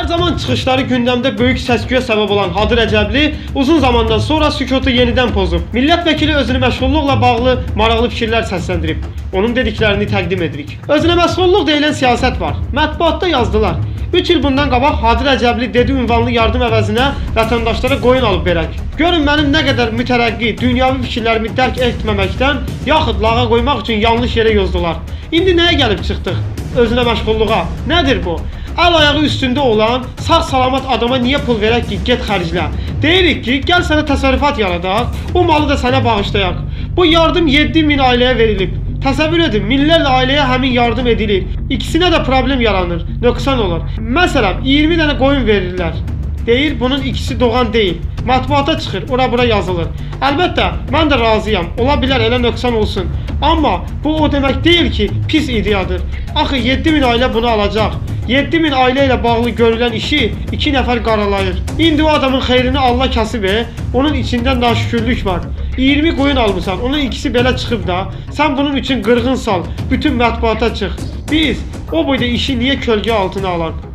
Hər zaman çıxışları gündəmdə böyük səs-küyə səbəb olan Hadi Rəcəbli uzun zamandan sonra sükutu yenidən pozub. Millət vəkili özünü məşğulluqla bağlı maraqlı fikirlər səsləndirib. Onun dediklərini təqdim edirik. Özünə məşğulluq deyilən siyasət var. Mətbuatda yazdılar. 3 il bundan qabaq Hadi Rəcəbli dedi ünvanlı yardım əvəzinə vətəndaşlara qoyun alıb verək. Görün mənim nə qədər mütərəqqi, dünyavi fikirlərimi dərk etməməkdən, yaxud lağa qoymaq üçün yanlış yerə yozdular. İndi nəyə gəlib çıxdıq? Özünə məşğulluğa. Nədir bu? Əl ayağı üstündə olan sağ-salamat adama niyə pul verək ki, get xərclə? Deyirik ki, gəl sənə təsərrüfat yaradaq, o malı da sənə bağışlayaq. Bu yardım 7000 ailəyə verilib. Təsəvvür edin, minlərlə ailəyə həmin yardım edilir. İkisinə də problem yaranır, nöqsan olur. Məsələn, 20 dənə qoyun verirlər. Deyir, bunun ikisi doğan deyil. Mətbuata çıxır, ora-bura yazılır. Əlbəttə, mən də razıyam. Ola bilər elə nöqsan olsun. Amma bu o demək deyil ki, pis ideyadır. Axı 7000 ailə bunu alacaq. 7000 ailə ilə bağlı görülən işi 2 nəfər qaralayır. İndi o adamın xeyrini Allah kasıb, onun içində naşükürlük var. 20 qoyun almısan, onun ikisi belə çıxıb da, sən bunun üçün qırğın sal, bütün mətbuata çıx. Biz o boyda işi niyə kölgə altına alaq?